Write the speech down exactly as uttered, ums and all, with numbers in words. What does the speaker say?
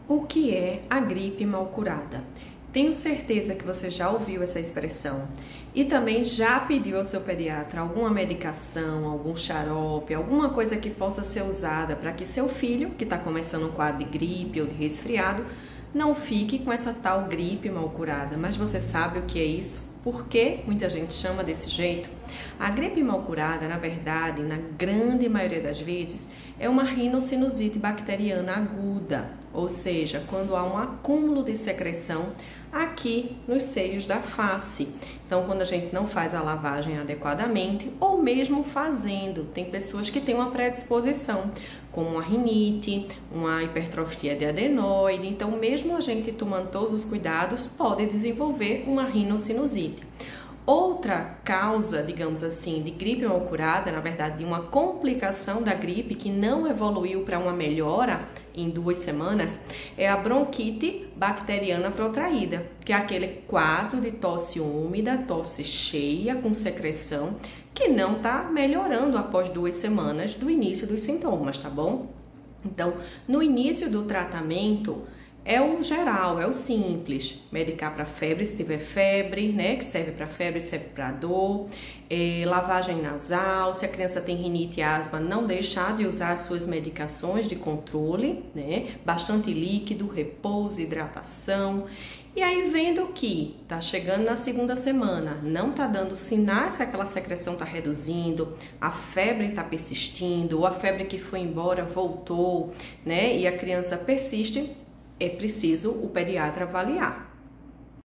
O que é a gripe mal curada? Tenho certeza que você já ouviu essa expressão e também já pediu ao seu pediatra alguma medicação, algum xarope, alguma coisa que possa ser usada para que seu filho, que está começando um quadro de gripe ou de resfriado, não fique com essa tal gripe mal curada. Mas você sabe o que é isso? Por que muita gente chama desse jeito? A gripe mal curada, na verdade, na grande maioria das vezes, é uma rinocinusite bacteriana aguda, ou seja, quando há um acúmulo de secreção aqui nos seios da face. Então, quando a gente não faz a lavagem adequadamente, ou mesmo fazendo, tem pessoas que têm uma predisposição, como uma rinite, uma hipertrofia de adenoide. Então, mesmo a gente tomando todos os cuidados, pode desenvolver uma rinocinusite. Outra causa, digamos assim, de gripe mal curada, na verdade, de uma complicação da gripe que não evoluiu para uma melhora em duas semanas, é a bronquite bacteriana protraída, que é aquele quadro de tosse úmida, tosse cheia, com secreção, que não está melhorando após duas semanas do início dos sintomas, tá bom? Então, no início do tratamento, é o geral, é o simples, medicar para febre se tiver febre, né, que serve para febre, serve para dor, é, lavagem nasal, se a criança tem rinite e asma, não deixar de usar as suas medicações de controle, né, bastante líquido, repouso, hidratação. E aí, vendo que tá chegando na segunda semana, não tá dando sinais que aquela secreção tá reduzindo, a febre tá persistindo, ou a febre que foi embora voltou, né, e a criança persiste, é preciso o pediatra avaliar.